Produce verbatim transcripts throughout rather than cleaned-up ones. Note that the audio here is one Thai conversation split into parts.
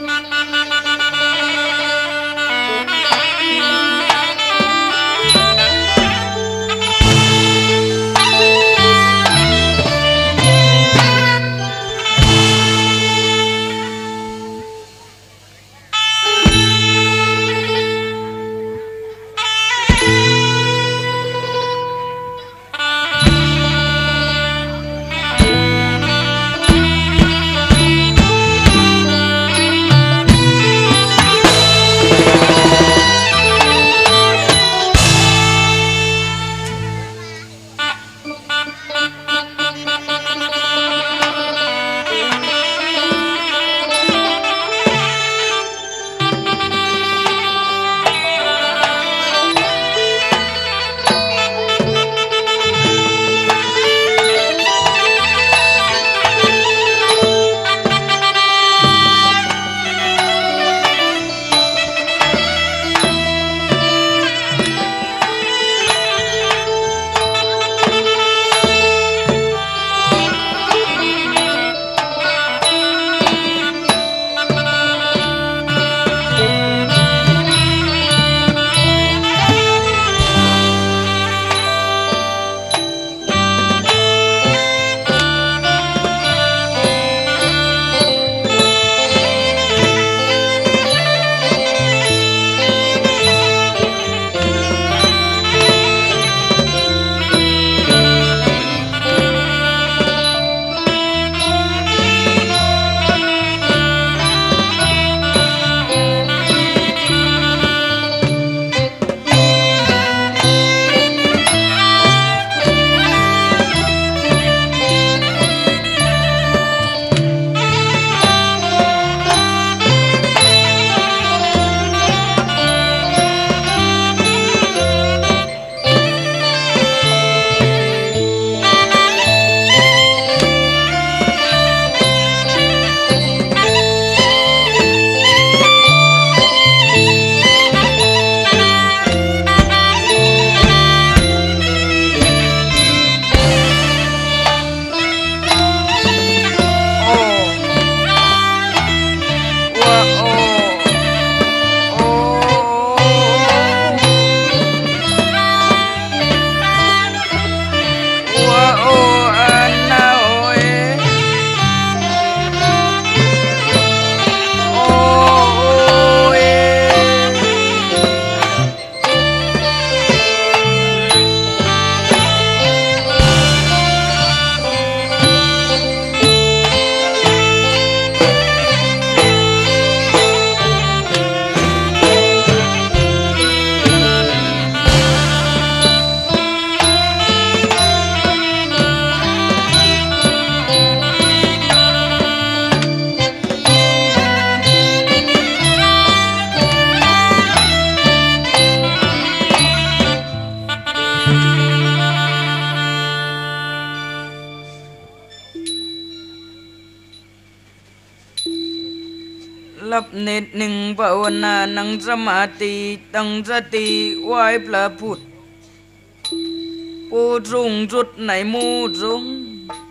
ลับเนตรหนึ่งภาวนานั่งสมาธิตั้งสติไหว้พระพุทธผู้สูงสุดในหมู่สงฆ์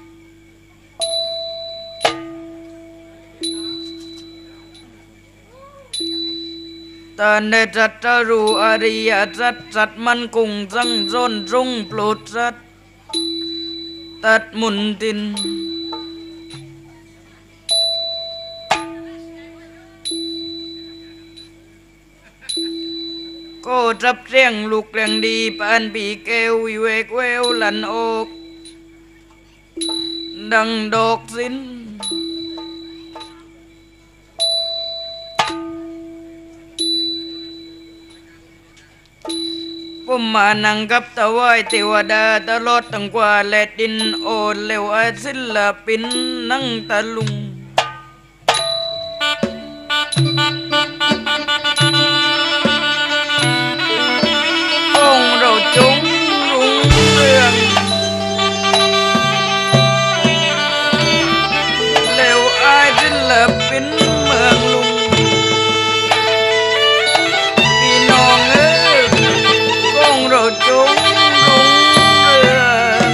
ตานได้ตรัสรู้อริยสัจสัจมันคงสั่งสอนทรงโปรดสัตว์ตัดมุนตินก็จับเสียงลูกแรงดีปานปีแก้ววิเวกแววหลันออกดังดอกสินผมมานั่งกับตะไว้เทวดาตลอดตั้งกว่าและดินโอเลวอาศิลปินนั่งตะลุงองค์เราจงรุ่งเรืองเลวอาศิลปินเมืองลุงพี่น้องเอ้ยองค์เราจงรุ่งเรือง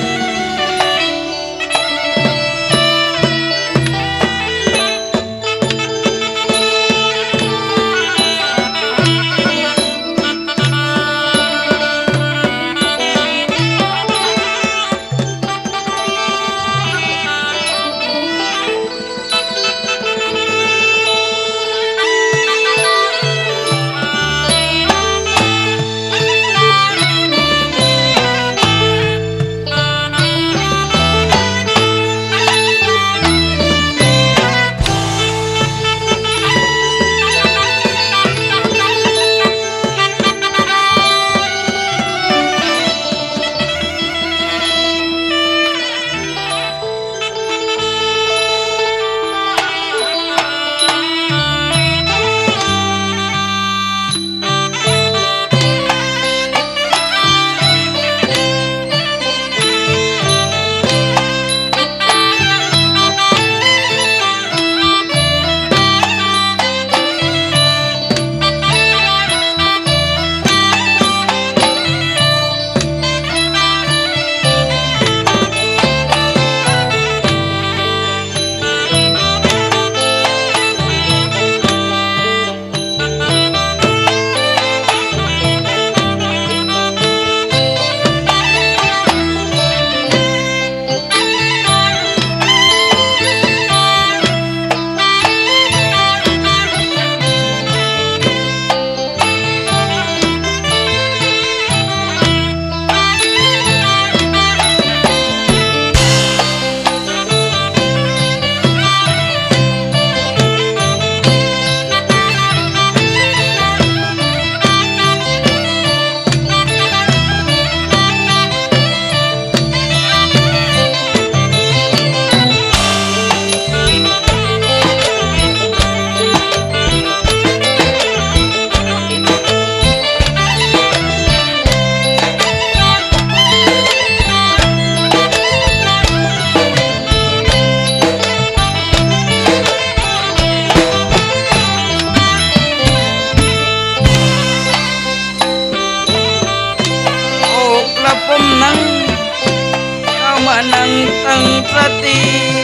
ติ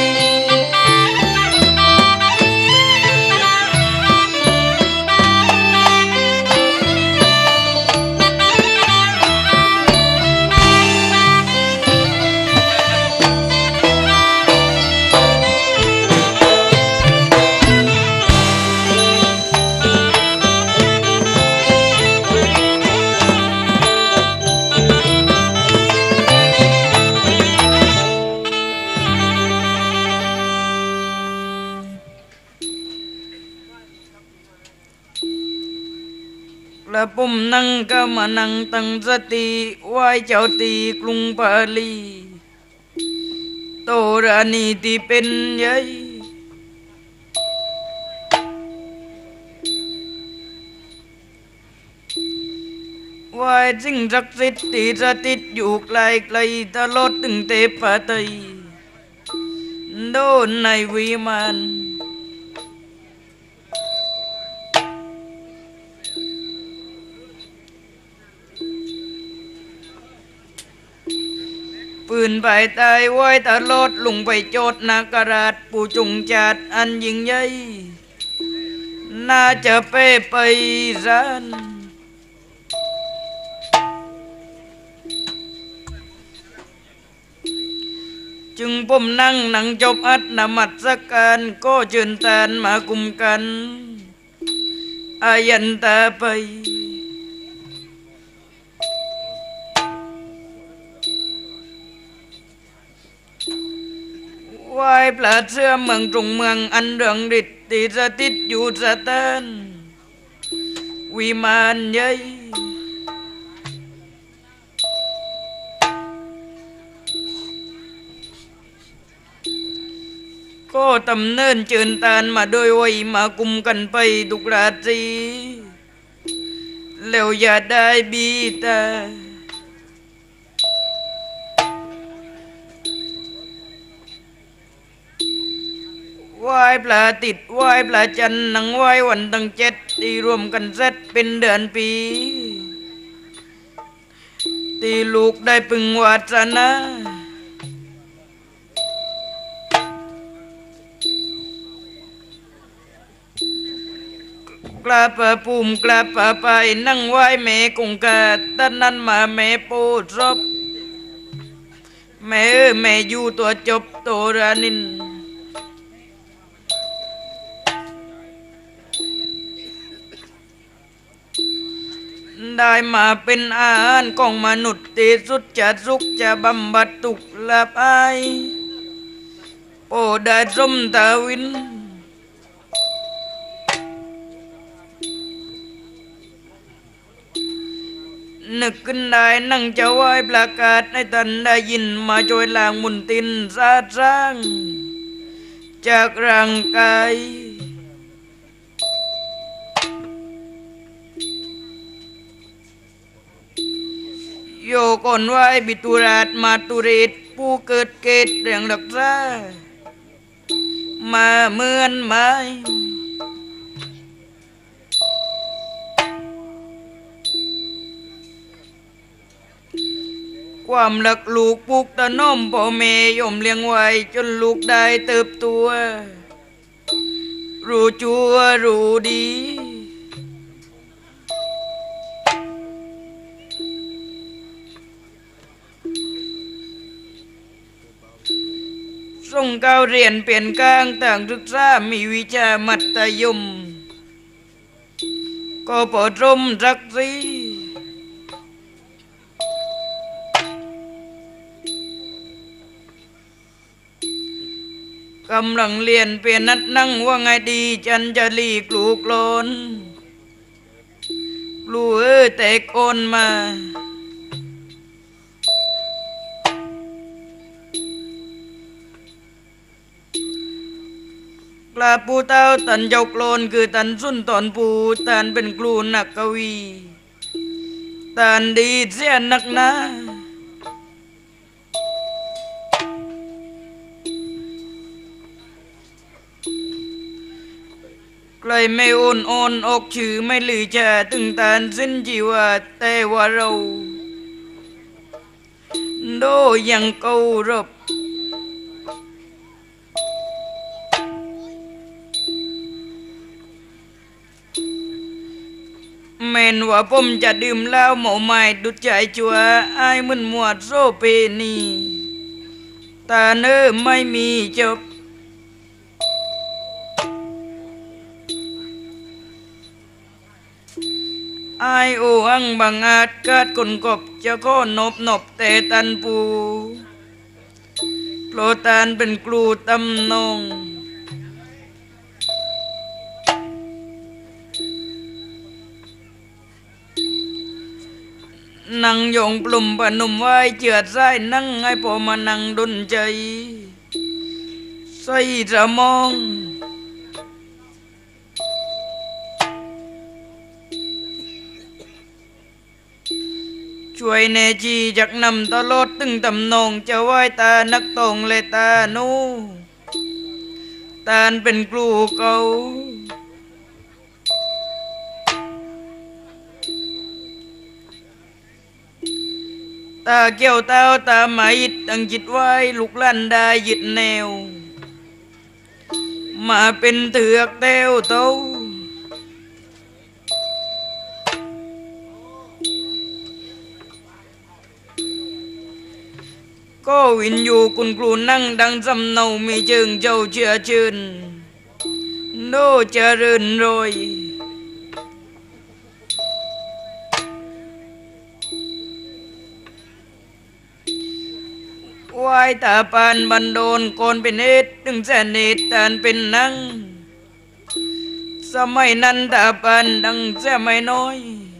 และปุ่มนั่งก็มานั่งตั้งสติไหว้เจ้าตีกรุงปาลีโตรานีที่เป็นใหญ่ไหว้สิ่งศักดิ์สิทธิ์ที่สถิตอยู่ไกลไกลตลอดถึงเทพไตรโดนในวิมานปืนไปตายไว้ตลอดลุงไปโจดนาคราชผู้จงจัดอันยิ่งใหญ่น่าจะเป้ไปร้านจึงผมนั่งนั่งจบอัดนมัสการก็เชิญทานมากุมกันอายันตาไปไหว้พระเสื้อเมืองตรงเมืองอันเรืองฤทธิ์ที่สถิตอยู่สถานวิมานใหญ่ก็ตำเนินเชิญทานมาโดยไว้มากุมกันไปทุกราตรีแล้วอย่าได้บีตาไหว้พระติดไหว้พระจันทร์นั่งไหว้วันตั้งเจ็ดที่รวมกันเสร็จเป็นเดือนปีที่ลูกได้พึงวาสนากราบพระภูมิกราบพระไปนั่งไหว้แม่คงกาตันนั้นมาแม่โพรบแม่เออแม่อยู่ตัวจบโตรานินได้มาเป็นอาหารของมนุษย์ที่สุดจะสุขจะบำบัดทุกข์ละไปโอ้ได้สมทวินนึกขึ้นได้นั่งจะไหว้ประกาศให้ท่านได้ยินมาช่วยล้างมุนตินสาสร้างจากร่างกายโยก่อนไหว้บิตุราชมาตุเรศผู้เกิดเกตเรื่องรักษามาเหมือนไม้ความรักลูกปลูกตะน้อมพ่อแม่ยมเลี้ยงไว้จนลูกได้เติบโตรู้จัวรู้ดีส่งก้าวเรียนเปลี่ยนกลางต่างศึกษามีวิชามัธยมก็ปรมรักสีกำลังเรียนเปลี่ยนนัดนั่งว่าไงดีจันจะลีกลูกโลนลูเออแต่โกนมากลาปูเต้าตันเจ้าโกลนคือตันสุนตอนปูตันเป็นครูนักกวีตันดีเสียนักนะใครไม่โอนโอนออกชื่อไม่ลือชาถึงตันสิ้นจีวาแต่ว่าเราโดยังเการบแม่นว่าผมจะดื่มเหล้าเมาไม้ดุดใจจัวไอ้มึนมัวโซเปนีตาเนื้อไม่มีจบไอ้โอหังบังอาจกาดคนกบจะข้อนบนบแต่ตันปูโปรตานเป็นกลูตำนองนั่งยองปลุ่มปนุ่มไว้เจือดไส้นั่งให้พอมานั่งดุนใจใส่จะมองช่วยเนจีจากนำตลอดตึงตำนองจะไหวตานักตองเลตาโนตานเป็นกลูเก่าตาเกี่ยวเต้าตาหมายตั้งจิตไว้ลูกลั่นได้ยึดแนวมาเป็นเถือกเต้วเต้าก็วินอยู่คุณครูนั่งดังจำเนามีเชิงเจ้าเชื่อชื่นโนเจริญรอยวายตาปานบันโดนก่อนเป็นเอตถึงแสนเนตตานเป็นนังสมัยนั้นตาปานดังแสมัยน้อย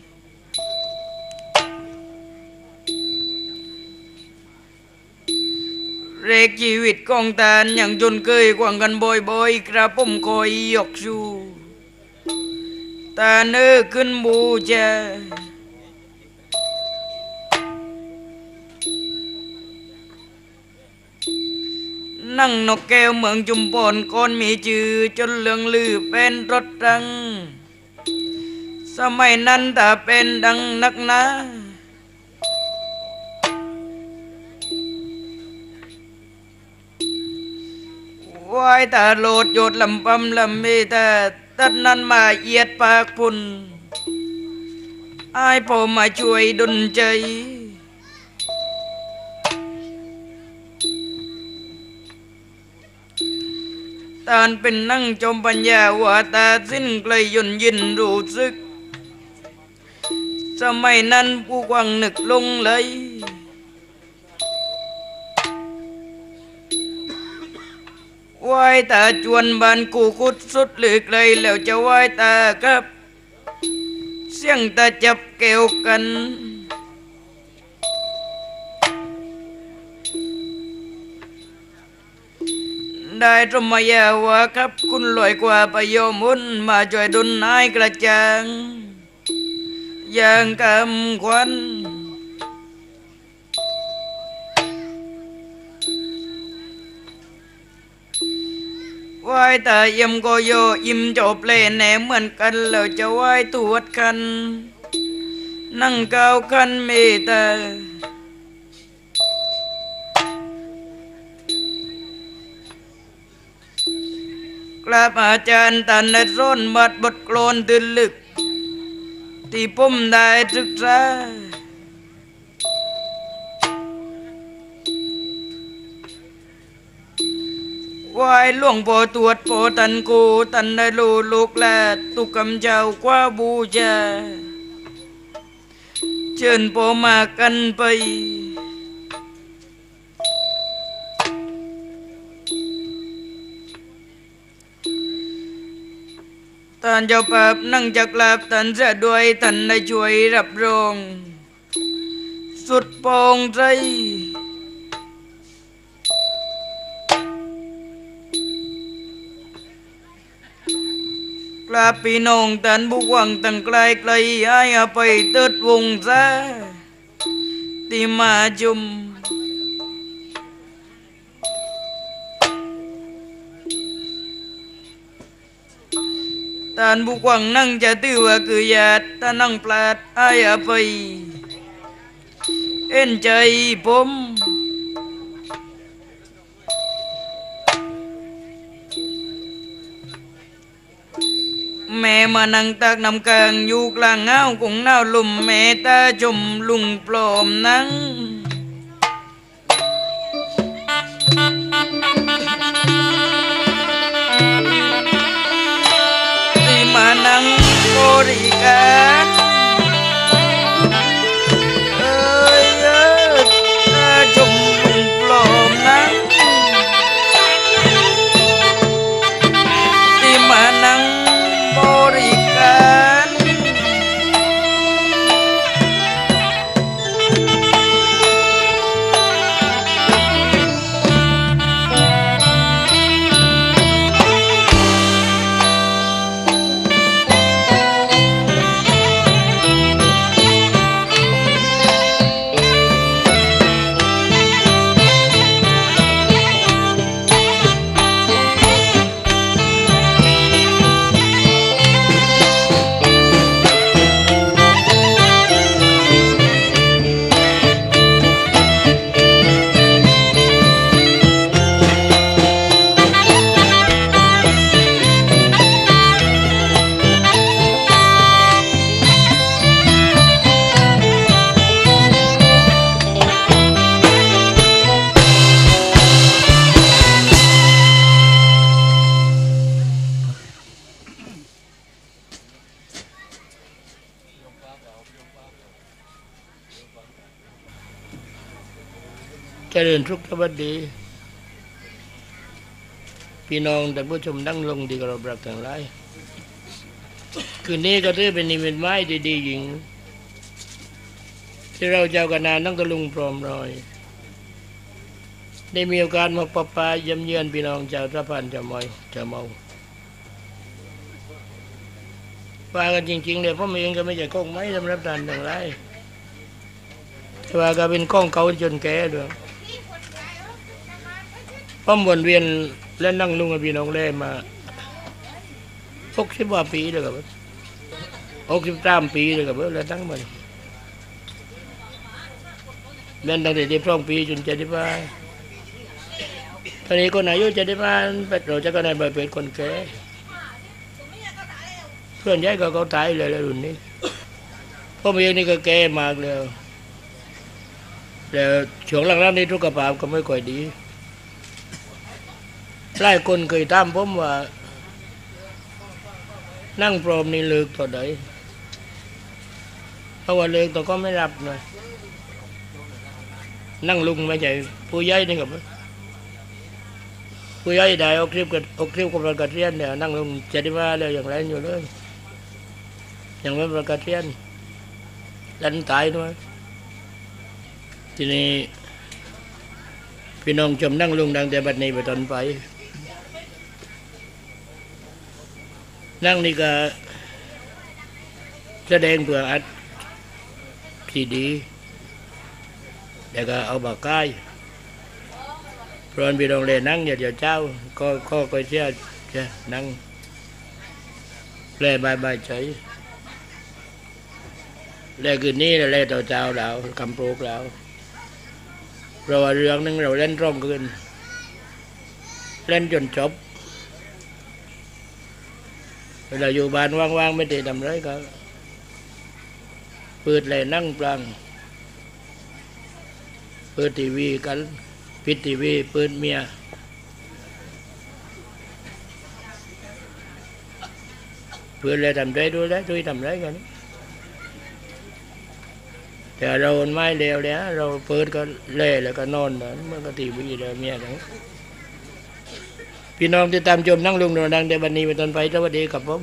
เรกชีวิตของตานอย่างจนเคยกวางกันบ่อยๆกระผมคอยยกชูตาเนื้อขึ้นบูชานั่งนกแก้วเมืองจุมพรก่อนมีชื่อจนเลืองลือเป็นรถดังสมัยนั้นตาเป็นดังนักหนาวายตาโลดโยดลำปำลำเมตาตัดนั้นมาเอียดปากพุ่นไอ้พ่อมาช่วยดลใจตานเป็นนั่งจมปัญญาว่าตาสิ้นไกลยนยินรู้สึกสมัยนั้นผู้กวางนึกลงเลยวายตาจวนบานกูคุดสุดหรือไกลแล้วจะวายตาครับเสียงตาจับเกี่ยวกันได้ตรมยาวะครับคุณลอยกว่าประโยมุนมาช่วยดุลนายกระจ่างอย่างกำควันไหวตาเยี่ยมก็โยยิ้มจบเล่นแหนเหมือนกันแล้วจะไหวตรวจกันนั่งก้าวกันเมตตากราบอาจารย์ตันในร้นบัดบทกลอนตื่นลึกที่ผมได้ศึกษาวายหลวงพ่อตรวจพ่อตันกูตันได้ลูลูกแลตุกำเจ้ากว่าบูชาเชิญพ่อมากันไปท่านเจ้าภาพนั่งจักลาบท่านจะด้วยท่านได้ช่วยรับรองสุดปองใจกราบพี่น้องท่านบุกวังตั้งไกลไกลให้อภัยเติดวงซาที่มาจุมท่านบุกวังนั่งจะตื้อว่าคือญาติท่านนั่งปลาดให้อภัยเอ็นใจผมมแม่มานั่งตักน้ำกลางอยู่กลางเงาคงหนาวลมแม่ตาจมลุงปลอมนั่งที่มานั่งบริการเอ้ยเอ้ยตาจมลุงปลอมนั่งที่มานั่งบริการเจริญทุกสวัสดีพี่น้องแต่ผู้ชมนั่งลงดีกับเราบรักทั้งหลายคืนนี้ก็ถือเป็นนิมิตหมายที่ดียิ่งที่เราเจ้ากันนานนั่งตะลุงพร้อมรอยได้มีโอกาสมาปะปายเยี่ยมพี่น้องชาวสะพานจะมอยจะเมาว่ากันจริงๆเลยเพราะมันเองก็ไม่ใช่กล้องไม้สำหรับท่านทั้งหลายแต่ว่าก็เป็นกล้องเก่าจนแก่ด้วยป้อมวนเวียนและนั่งลุงกับพี่น้องเล่มาหกสิบกว่าปีเลยครับหกสิบสามปีเลยครับแล้วตั้งมันเล่นตั้งแต่ที่พร้อมปีจนเจ็ดสิบห้าตอนนี้คนอายุเจ็ดสิบห้าเป็ดเราจะก็ในใบเป็ดคนแก่เพื่อนย้ายก็เขาตายเลยแล้วรุ่นนี้พ่อเมียนี่ก็แก่มากแล้วแล้วช่วงหลังๆนี้ทุกกระเป๋าก็ไม่ค่อยดีหลายคนเคยถามผมว่านั่งพร้อมนี่เลิกต่อไหนเพราะว่าเลิกต่อก็ไม่รับนะนั่งลุงไม่ใช่ผู้ใหญ่นี่กับผู้ใหญ่ได้ออกคลิปกับออกคลิปกับประกาศเรียนเนี่ยนั่งลุงเจ็ดสิบห้าแล้วอย่างไรอยู่เลยยังไม่ประกาศเรียนลันตายด้วยทีนี้พี่น้องชมนั่งลุงดังแต่บัดนี้ไปตอนไปนั่งนี่ก็แสดงเพื่ออัดซีดีแล้วก็เอาบากไก่พรอนพี่น้องเลยนั่งอย่าเดี๋ยวเจ้าก็ข้อก็เชื่อเชื่อนั่งแล่บายบายใจแล่คืนนี้แล่ต่อเจ้าแล้วกำโปรกแล้วเพราะว่าเรื่องนึงเราเล่นร่องขึ้นเล่นจนจบเวลาอยู่บ้านว่างๆไม่ได้ทำไรก็เปิดเลยนั่งปลังเปิดทีวีกันปิดทีวีเปิดเมียเปิดเลยทำไรด้วยแล้วด้วยทำไรกันแต่เราไม่เลวเลยเราเปิดก็เล่แล้วก็นอนมันก็ทีวีแล้วเมียทั้งพี่น้องที่ตามชมนั่งลุงโดนดังเดบันนี้ไปตอนไปสวัสดีครับผม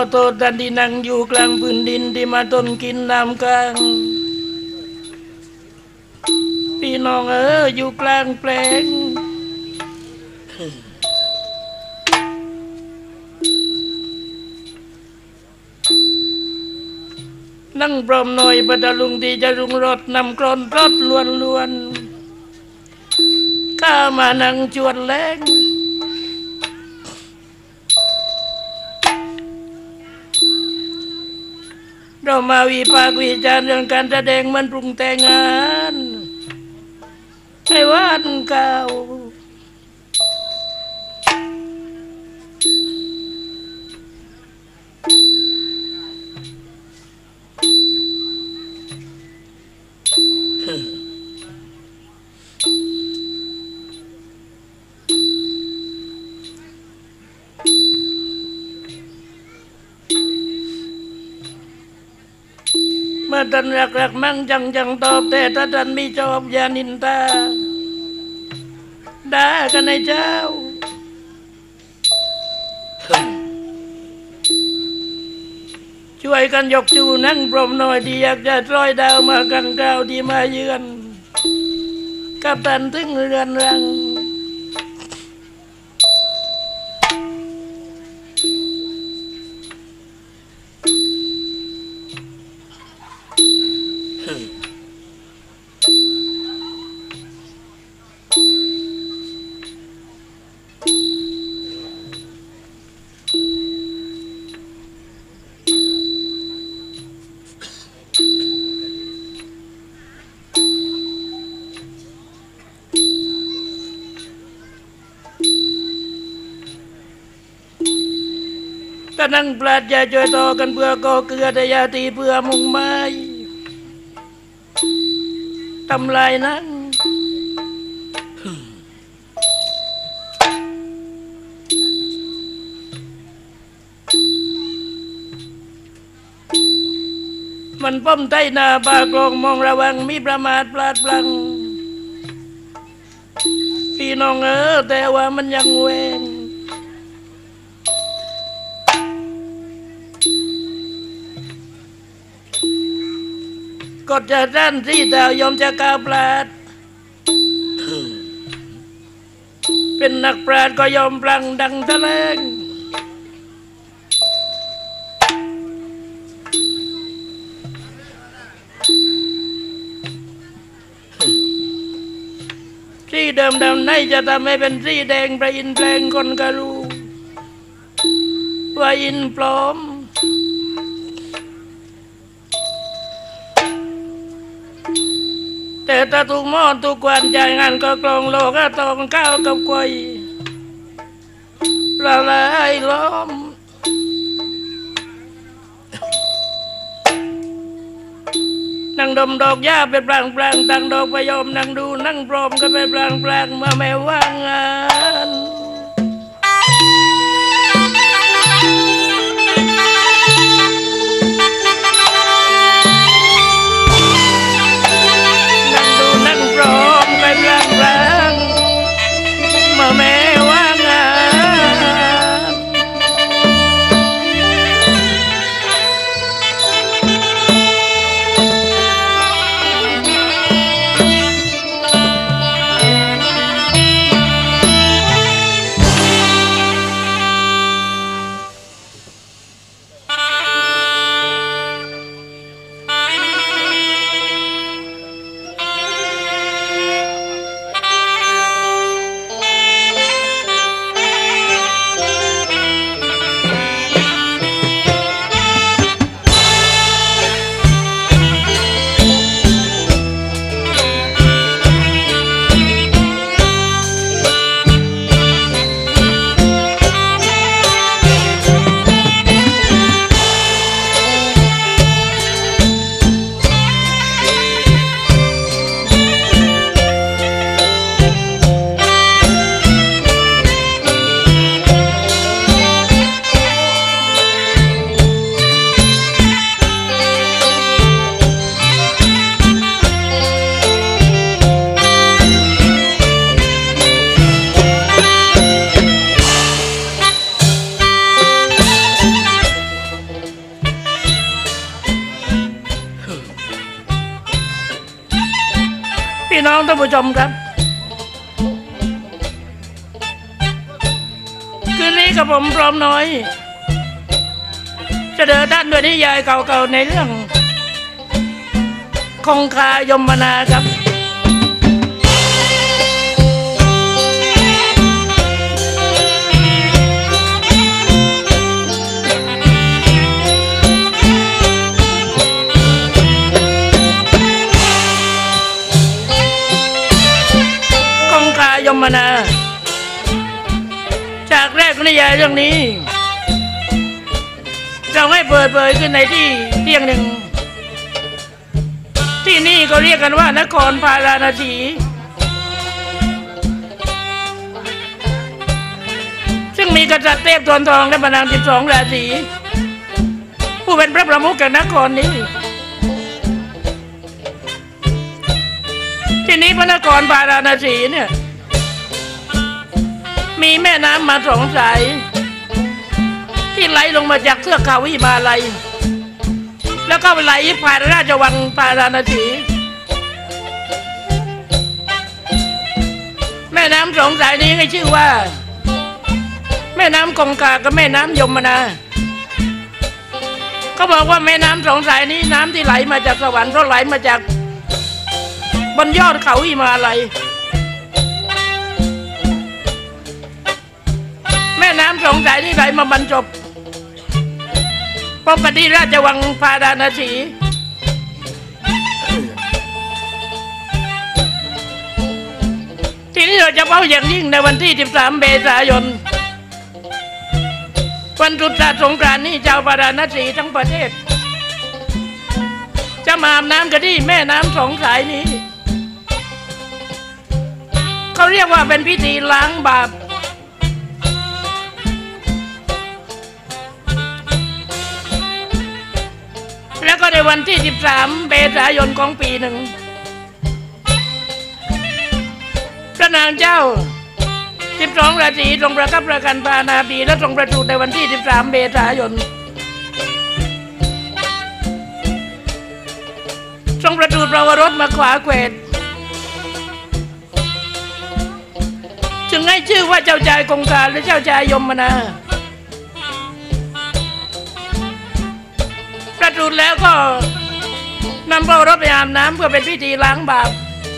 โทษท่านที่นั่งอยู่กลางพื้นดินที่มาทนกินน้ำกลางพี่น้องเอออยู่กลางแปลงนั่งพร้อมหน่อยบัดลุงที่จะรุงรถนำกรอนรถล้วนล้วนข้ามานั่งจวนแรงเรามาวิพากษ์วิจารณ์เรื่องการแสดงมันปรุงแต่งงานให้วันเก่าเมื่อท่านรักรักมั่งจังจังตอบแต่ถ้าท่านไม่ชอบอย่านินทาด่ากันในเจ้าช่วยกันยกชูนั่งปรมหน่อยที่อยากจะร้อยดาวมากันกล่าวที่มาเยือนกับท่านถึงเรือนรังก็นั่งปราดอย่าช่วยต่อกันเพื่อก่อเกลือแต่อย่าตีเพื่อมุ่งไม้ทำลายนั้นมันป้อมใต้หน้าปากลองมองระวังมีประมาทพลาดพลั้งพี่น้องเออแต่ว่ามันยังเวงกดจะด้านที่ดาวยอมจะกาปราดเป็นนักปราดก็ยอมปลังดังทะเลงที่เดิมดำในจะทำให้เป็นสีแดงพระอินทร์แปลงคนก็รู้ว่าอินปลอมแต่ถ้าถูกมอดถูกกวนใจงานก็กลองโลกก็ต้องก้าวกับควยละลายล้อมนั่งดมดอกหญ้าเป็นปลางปลางตั้งดอกพยอมนั่งดูนั่งพร้อมกันเป็นปลางปลางเมื่อแม่ว่างงานพี่น้องท่านผู้ชมครับคืนนี้กับผมพร้อมน้อยจะเดินท่านด้วยนิยายเก่าๆในเรื่องคงคายมนาครับคงคายมนาจากแรกนิยายเรื่องนี้เราให้เปิดเผยขึ้นในที่เที่ยงหนึ่งที่นี่ก็เรียกกันว่านครพาราณสีซึ่งมีกษัตริย์เทพทวนทองและพระนางสิบสองราศีผู้เป็นพระประมุขแห่งนครนี้ที่นี้พระนครพาราณสีเนี่ยมีแม่น้ำมาสองสายที่ไหลลงมาจากเทือกเขาหิมาลัยแล้วก็ไหลผ่านราชวังพาราณสีแม่น้ำสองสายนี้ให้ชื่อว่าแม่น้ำคงคากับแม่น้ำยมนาเขาบอกว่าแม่น้ำสองสายนี้น้ำที่ไหลมาจากสวรรค์เพราะไหลมาจากบนยอดเขาหิมาลัยแม่น้ำสองสายนี้ไหลมาบรรจบพบกันที่ราชวังพาราณสีที่นี่เราจะเผาอย่างยิ่งในวันที่สิบสามเมษายนวันตรุษศาสตร์สงกรานต์นี้ชาวพาราณสีทั้งประเทศจะมาอาบน้ำกันที่แม่น้ำสองสายนี้เขาเรียกว่าเป็นพิธีล้างบาปแล้วก็ในวันที่สิบสามเมษายนของปีหนึ่งพระนางเจ้าสิบสองราศีทรงประทับประกันปานาปีและทรงประสูติในวันที่สิบสามเมษายนทรงประสูติพระวรสมาขวาเกวดจึงให้ชื่อว่าเจ้าชายคงคาและเจ้าชายยมนาประสูติแล้วก็นำพระวรสไปอาบน้ำเพื่อเป็นพิธีล้างบาป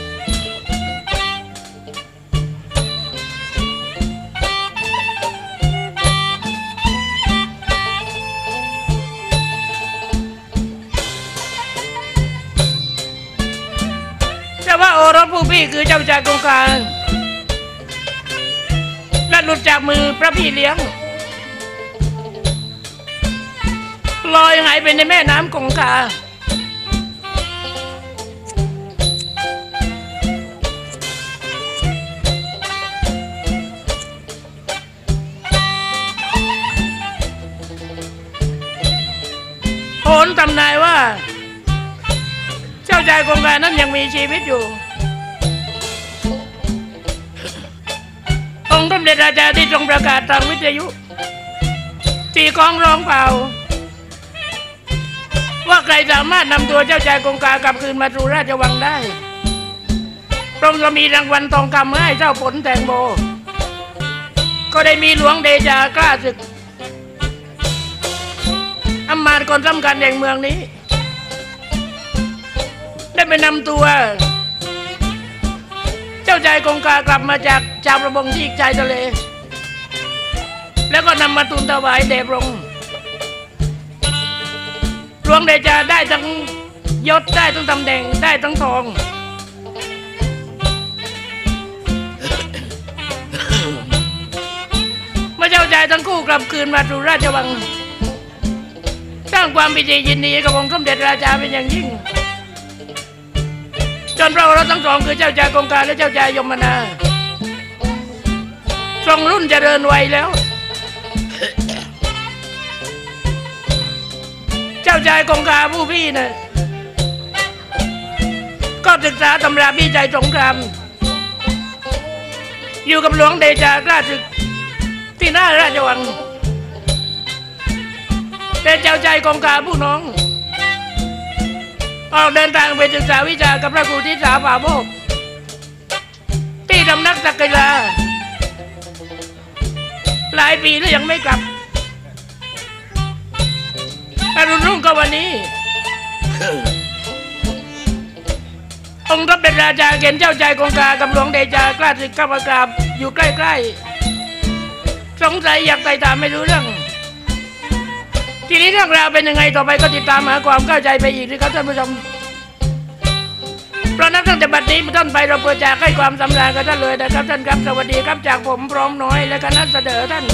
แต่ว่าโอรสผู้พี่คือเจ้าชายคงคาและหลุดจากมือพระพี่เลี้ยงลอยหายไปในแม่น้ำคงคาโหนตำนายว่าเจ้าชายคงคานั้นยังมีชีวิตอยู่องค์สมเด็จราชาที่ทรงประกาศทางวิทยุตีกลองร้องเป่าว่าใครสามารถนำตัวเจ้าชายคงคากลับคืนมาสู่ราชวังได้พระองค์จะมีรางวัลทองคำให้เจ้าผลแตงโมก็ได้มีหลวงเดชากล้าศึกอำมาตย์คนสำคัญแห่งเมืองนี้ได้ไปนำตัวเจ้าชายคงคากลับมาจากชาวประมงที่ชายทะเลแล้วก็นำมาทูลถวายแด่พระองค์หลวงเดชาได้ทั้งยศได้ทั้งตำแหน่งได้ทั้งทองเมื่อเจ้าชายทั้งคู่กลับคืนมาสู่ราชวังสร้างความปิติยินดีกับองค์สมเด็จราชาเป็นอย่างยิ่งจนพระโอรสทั้งสองคือเจ้าชายคงคาและเจ้าชายยมนาทรงรุ่นเจริญวัยแล้วเจ้าชายคงคาผู้พี่นะก็ศึกษาตำราพิจัยสงครามอยู่กับหลวงเดชากล้าศึกที่หน้าราชวังแต่เจ้าชายคงคาผู้น้องออกเดินทางไปศึกษาวิชากับพระครูทิศาป่าโมกที่สำนักสักกีฬาหลายปีแล้วยังไม่กลับอรุณรุ่งก็วันนี้ องค์รับเป็นราชาเข็นเจ้าใจกงกากับหลวงเดชากล้าศึกเข้ามากราบอยู่ใกล้ๆสงสัยอยากไต่ถามไม่รู้เรื่องทีนี้เรื่องราวเป็นยังไงต่อไปก็ติดตามหาความเข้าใจไปอีกนะครับท่านผู้ชมเพราะนับตั้งแต่บัดนี้เป็นต้นไปเราเปิดจากให้ความสำราญกับท่านเลยนะครับท่านครับสวัสดีครับจากผมพร้อมน้อยและคณะเสดอท่าน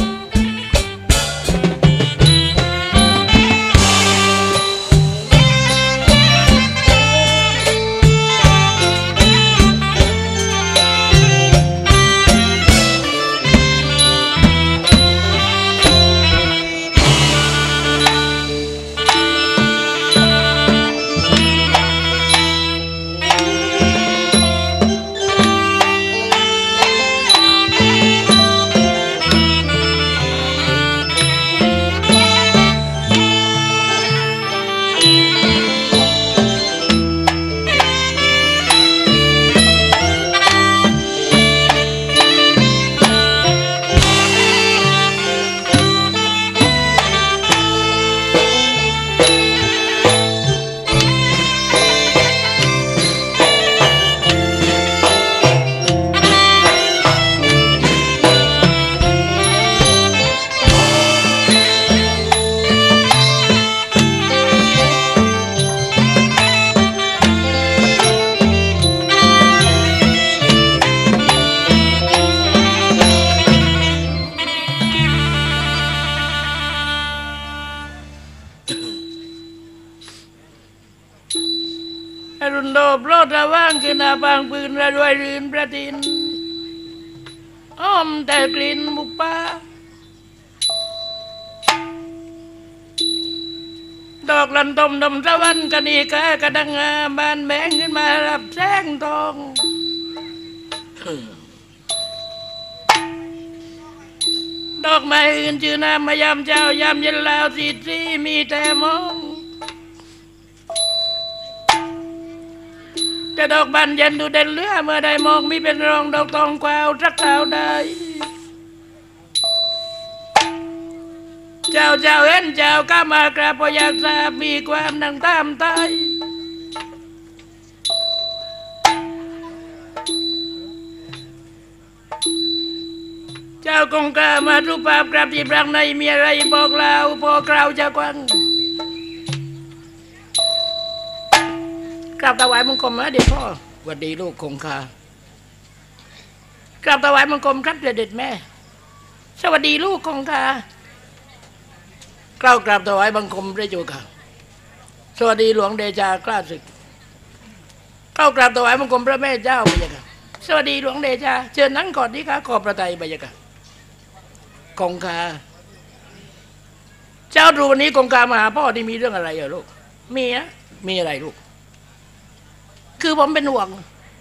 รุนโดโปรดระว่างคือนาบางปืนระรวยรื่นประทินอ้อมแต่กลิ่นบุปผาดอกลันตมดมสวรรค์กันอีกากระดังงาบานแบงขึ้นมารับแสงทองดอกไม้อื่นชื่อน้ำมายามเจ้ายามเย็นแล้วสีสีมีแต่มองจะดอกบานเย็นดูเด่นเลือเมื่อได้มองมีเป็นรองดอกทองกวาวรักเท้าได้เจ้าเจ้าเห็นเจ้าก้ามากราบพออยากทราบมีความนั่งตามตายเจ้าคงกล้ามารูปภาพกราบที่พระในมีอะไรบอกเล่าพอกล่าวจะกว้างกราบถวายบังคมนะเด็กพ่อสวัสดีลูกคงคากราบถวายบังคมครับเด็ดแม่สวัสดีลูกคงคากล่าวกราบถวายบังคมพระเจ้าค่ะสวัสดีหลวงเดชากล้าศึกกล่าวกราบถวายบังคมพระแม่เจ้าพระเจ้าค่ะสวัสดีหลวงเดชาเชิญนั่งก่อนดีค่ะขอบพระทัยพระเจ้าค่ะคงคาเจ้าดูวันนี้คงคามาหาพ่อที่มีเรื่องอะไรเหรอลูกมีนะมีอะไรลูกคือผมเป็นห่วง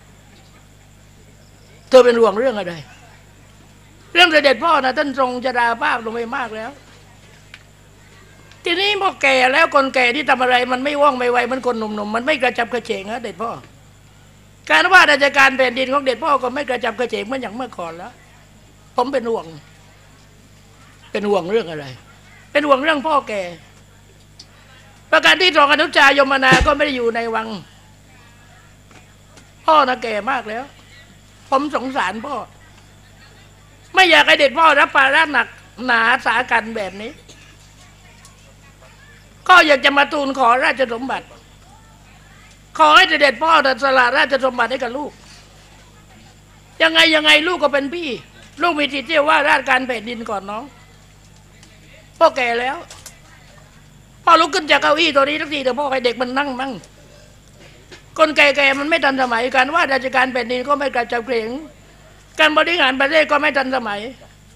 เธอเป็นห่วงเรื่องอะไรเรื่องเสด็จพ่อนะท่านทรงชราภาพลงไปมากแล้วทีนี้พอแก่แล้วคนแก่ที่ทำอะไรมันไม่ว่องไม่ไวมันคนหนุ่มๆมันไม่กระจับกระเฉงนะเด็ดพ่อการว่าราชการแผ่นดินของเด็ดพ่อก็ไม่กระจับกระเฉงเหมือนอย่างเมื่อก่อนแล้วผมเป็นห่วงเป็นห่วงเรื่องอะไรเป็นห่วงเรื่องพ่อแก่ประการที่สองอนุชายมนาก็ไม่ได้อยู่ในวังพ่อน่ะแก่มากแล้วผมสงสารพ่อไม่อยากให้เด็ดพ่อรับภาระหนักหนาสากันแบบนี้ก็อยากจะมาทูลขอราชสมบัติขอให้เด็ดพ่อสละราชสมบัติให้กับลูกยังไงยังไงลูกก็เป็นพี่ลูกมีสิทธิ์ที่ว่าราชการแผ่นดินก่อนน้องพ่อแก่แล้วพ่อลุกขึ้นจากเก้าอี้ตัวนี้ทักทีแต่พ่อให้เด็กมันนั่งมั่งคนแก่ๆมันไม่ทันสมัยการว่าราชการแผ่นดินก็ไม่กระจับเกรงการบริหารประเทศก็ไม่ทันสมัย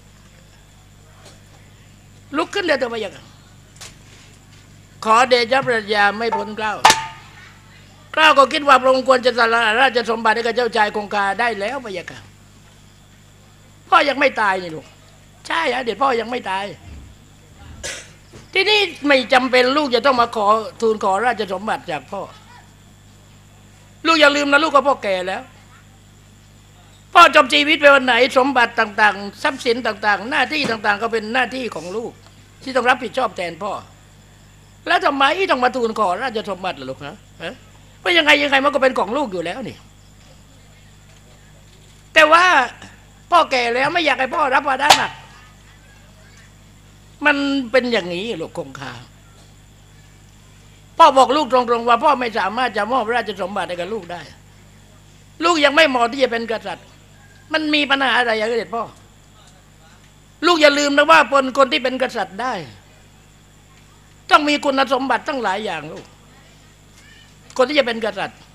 ลุกขึ้นเดี๋ยวตัวไปอย่างขอเดชะพระยาไม่พ้นเกล้าเกล้าก็คิดว่าพระองค์ควรจะสละราชสมบัติให้กับเจ้าชายคงคาได้แล้วไปอย่างพ่อยังไม่ตายนี่ลูกใช่ฮะเด็ดพ่อยังไม่ตายที่นี่ไม่จำเป็นลูกจะต้องมาขอทูลขอราชสมบัติจากพ่อลูกอย่าลืมนะลูกก็พ่อแก่แล้วพ่อจบชีวิตไปวันไหนสมบัติต่างๆทรัพย์สินต่างๆหน้าที่ต่างๆก็เป็นหน้าที่ของลูกที่ต้องรับผิดชอบแทนพ่อแล้วทำไมต้องมาทูลขอราชสมบัติล่ะลูกฮะเพราะยังไงยังไงมันก็เป็นของลูกอยู่แล้วนี่แต่ว่าพ่อแก่แล้วไม่อยากให้พ่อรับภาระหนักมันเป็นอย่างนี้ลูกคงคาพ่อบอกลูกตรงๆว่าพ่อไม่สามารถจะมอบราชสมบัติให้กับลูกได้ลูกยังไม่เหมาะที่จะเป็นกษัตริย์มันมีปัญหาอะไรอย่างเด็ดพ่อลูกอย่าลืมนะว่าคนคนที่เป็นกษัตริย์ได้ต้องมีคุณสมบัติตั้งหลายอย่างลูกคนที่จะเป็นกษัตริย์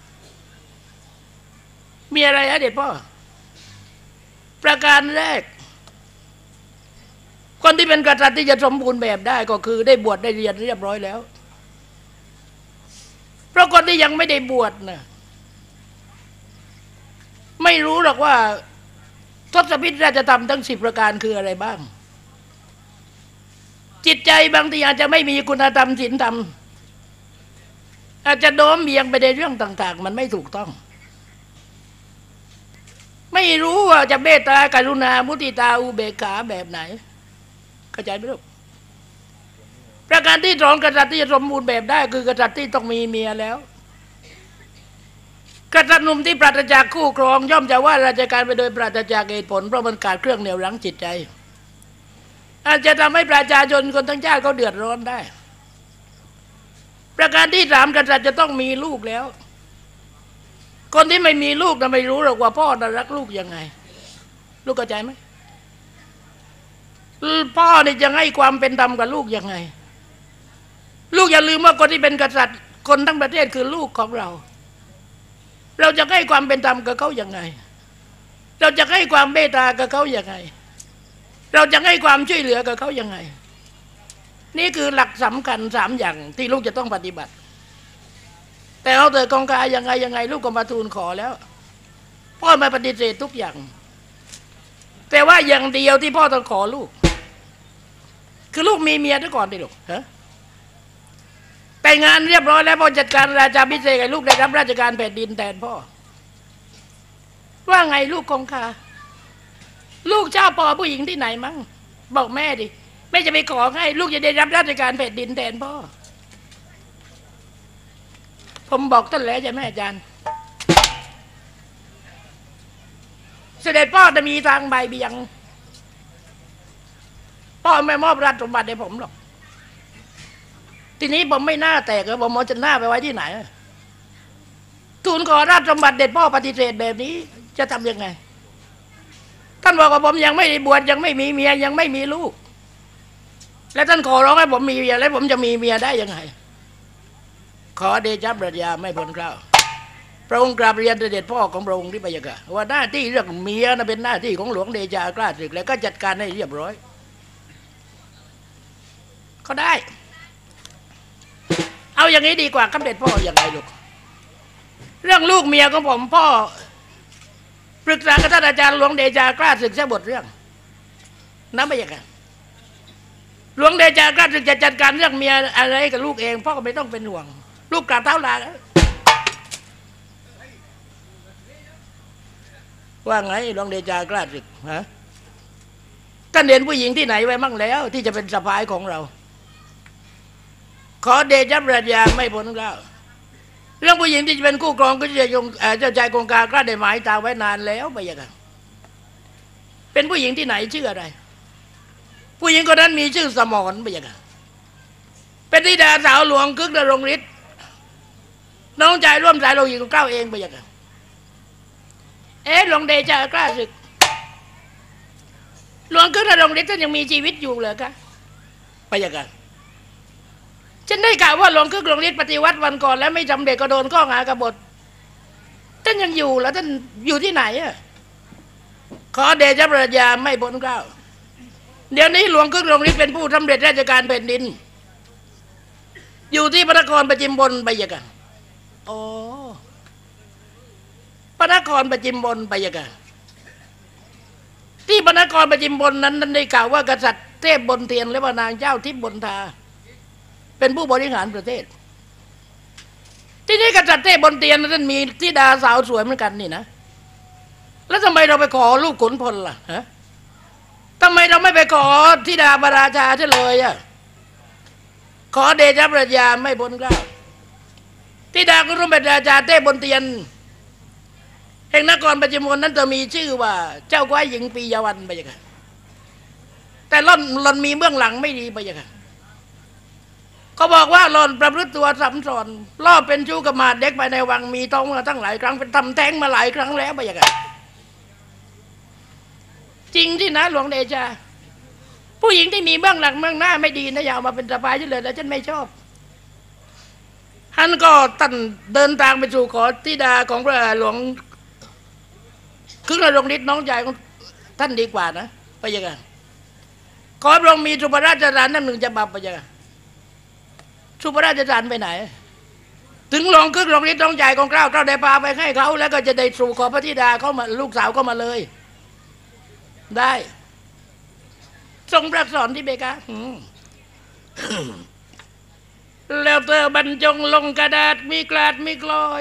มีอะไรอะเด็ดพ่อประการแรกคนที่เป็นกษัตริย์ที่จะสมบูรณ์แบบได้ก็คือได้บวชได้เรียนเรียบร้อยแล้วเพราะคนที่ยังไม่ได้บวชนะไม่รู้หรอกว่าทศพิธราชธรรมทั้งสิบประการคืออะไรบ้างจิตใจบางทีอาจจะไม่มีคุณธรรมศีลธรรมอาจจะโน้มเอียงไปในเรื่องต่างๆมันไม่ถูกต้องไม่รู้ว่าจะเมตตากรุณามุทิตาอุเบกขาแบบไหนเข้าใจไหมลูกประการที่สองกษัตริย์ที่จะสมบูรณ์แบบได้คือกษัตริย์ที่ต้องมีเมียแล้วกษัตริย์หนุ่มที่ปราศจากคู่ครองย่อมจะว่าราชการไปโดยปราศจากเหตุผลเพราะมันขาดเครื่องเหนี่ยวรั้งจิตใจอาจจะทำให้ประชาชนคนทั้งชาติเขาเดือดร้อนได้ประการที่สามกษัตริย์จะต้องมีลูกแล้วคนที่ไม่มีลูกจะไม่รู้หรอกว่าพ่อจะรักลูกยังไงลูกเข้าใจไหมพ่อนี่จะให้ความเป็นธรรมกับลูกยังไงลูกอย่าลืมว่าคนที่เป็นกษัตริย์คนทั้งประเทศคือลูกของเราเราจะให้ความเป็นธรรมกับเขาอย่างไงเราจะให้ความเมตตากับเขาอย่างไงเราจะให้ความช่วยเหลือกับเขาอย่างไงนี่คือหลักสำคัญสามอย่างที่ลูกจะต้องปฏิบัติแต่เอาเถอะกองกายยังไงยังไงลูกก็มาทูลขอแล้วพ่อมาปฏิเสธทุกอย่างแต่ว่าอย่างเดียวที่พ่อต้องขอลูกคือลูกมีเมียซะก่อนดิลูกฮะแต่งงานเรียบร้อยแล้วพ่อจัดการราชาพิเศษให้ลูกได้รับราชการแผ่นดินแทนพ่อว่าไงลูกคงคาลูกเจ้าปอผู้หญิงที่ไหนมั้งบอกแม่ดิแม่จะไปขอให้ลูกจะได้รับราชการแผ่นดินแทนพ่อผมบอกท่านแล้วใช่ไหมอาจารย์เสด็จพ่อจะมีทางใบเบี่ยงพ่อไม่มอบราชสมบัติให้ผมหรอกทีนี้ผมไม่น่าแตกเลยผมจะหน้าไปไว้ที่ไหนทูลขอราชสมบัติเด็ดพ่อปฏิเสธแบบนี้จะทำยังไงท่านบอกว่าผมยังไม่ได้บวชยังไม่มีเมียยังไม่มีลูกและท่านขอร้องให้ผมมีเมียแล้วผมจะมีเมียได้ยังไงขอเดชะปรัชญาไม่พ้นเกล้าพระองค์กราบเรียนเสด็จพ่อของพระองค์ที่พระยาค่ะว่าหน้าที่เรื่องเมียนะเป็นหน้าที่ของหลวงเดชากล้าศึกแล้วก็จัดการให้เรียบร้อยก็ได้เอาอย่างนี้ดีกว่าครับเด็จพ่ออย่างไรลูกเรื่องลูกเมียของผมพ่อปรึกษากับท่านอาจารย์หลวงเดชากล้าศึกซะบทเรื่องน้ำพระยาค่ะหลวงเดชากล้าศึกจะจัดการเรื่องเมียอะไรกับลูกเองพ่อก็ไม่ต้องเป็นห่วงลูกกราบเท้าลาว่าไงหลวงเดชากล้าศึกฮะท่านเห็นผู้หญิงที่ไหนไว้มั่งแล้วที่จะเป็นสะพ้ายของเราขอเดชะปรัชญาไม่พ้นเกล้าเรื่องผู้หญิงที่จะเป็นคู่ครองก็จะยงเจ้าชายกงกากล้าได้หมายตาไว้นานแล้วไปยังไงเป็นผู้หญิงที่ไหนชื่ออะไรผู้หญิงคนนั้นมีชื่อสมรไปยังไงเป็นธิดาสาวหลวงคึกนรงฤทธิ์น้องชายร่วมสายโลหิตของเกล้าเองไปยังไงเอ๊ะหลวงเดชากล้าศึกหลวงคึกนรงฤทธิ์ท่านยังมีชีวิตอยู่เหรอคะไปยังไงฉันได้ข่าวว่าหลวงคึกนรงฤทธิ์ปฏิวัติวันก่อนแล้วไม่สำเร็จก็โดนข้อหากบฏท่านยังอยู่แล้วท่านอยู่ที่ไหนอ่ะขอเดชะปรัชญาไม่พ้นเกล้าเดี๋ยวนี้หลวงคึกนรงฤทธิ์เป็นผู้สำเร็จราชการแผ่นดินอยู่ที่พระนครประจิมบลไปยังไงโอ้พระนครประจิมบลไปยังไงที่พระนครประจิมบลนั้นนั้นได้กล่าวว่ากษัตริย์เทพบนเทียนและพระนางเจ้าทิพย์บนทาเป็นผู้บริหารประเทศที่นี่กษัตริย์เทพบนเทียนนั้นมีธิดาสาวสวยเหมือนกันนี่นะแล้วทำไมเราไปขอลูกขุนพลล่ะฮะทำไมเราไม่ไปขอธิดาบราชาเฉลยอ่ะขอเดชะพระยาไม่บนเกล้าธิดากุรุเป็นราชาเทพบนเตียนแห่งนครปัจจุบันนั้นจะมีชื่อว่าเจ้าก้อยหญิงปียวันไปยังไงแต่ล่อนล่อนมีเบื้องหลังไม่ดีไปยังไงเขาบอกว่าล่อนประพฤติตัวสัมสอนล่อเป็นชู้กับมาเด็กไปในวังมีท้องมาตั้งหลายครั้งเป็นทำแท้งมาหลายครั้งแล้วไปยังไงจริงที่นะหลวงเดชาผู้หญิงที่มีเบื้องหลังเบื้องหน้าไม่ดีนะอย่าเอามาเป็นสะพ้ายฉันเลยแล้วฉันไม่ชอบท่านก็ตันเดินทางไปสู่ขอธิดาของพระหลวงคือระดงฤทธิ์น้องชายของท่านดีกว่านะไปยังไงขอพระองค์มีสุภราชสารนั่นหนึ่งจะบับไปยังไงสุภราชสารไปไหนถึงหลวงคือหลวงฤทธิ์น้องชายของเกล้าเกล้าได้พาไปให้เขาแล้วก็จะได้สู่ขอพระธิดาเขามาลูกสาวก็มาเลยได้ทรงประสอนที่เบกาแล้วเธอบรรจงลงกระดาษมีกลาดมีกลอย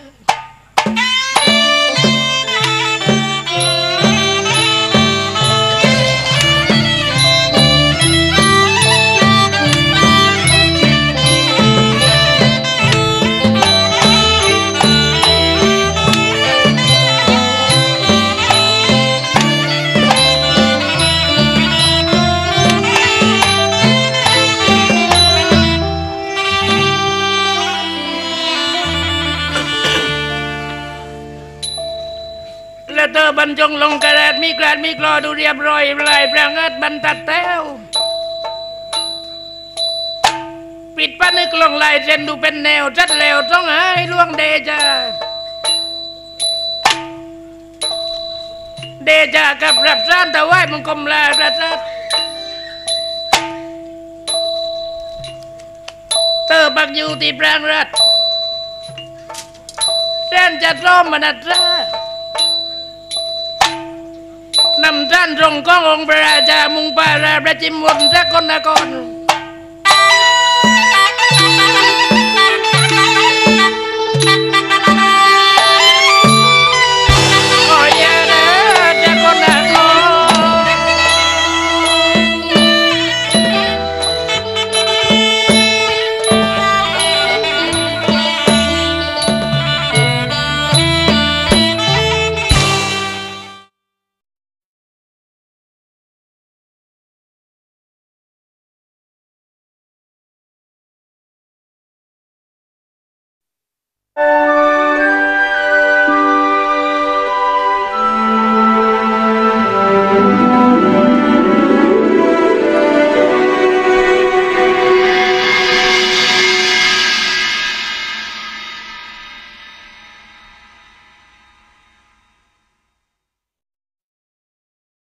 เธอบรรจงลงกระดาษมีกลาดมีกลอดูเรียบร้อยลายประงัดบรรทัดแต้วปิดป้านึกลงลายเส้นดูเป็นแนวจัดแล้วต้องให้ล่วงเดชาเดชากับรับสานถวายมังคมลาประทัดเธอบักอยู่ที่ปรางรัฐแสนจะร้อมมนัดรานำท่านตรงก้ององค์พระราชามุงปาราประจิมวนสกลนครโอ้ยนะสกลนคร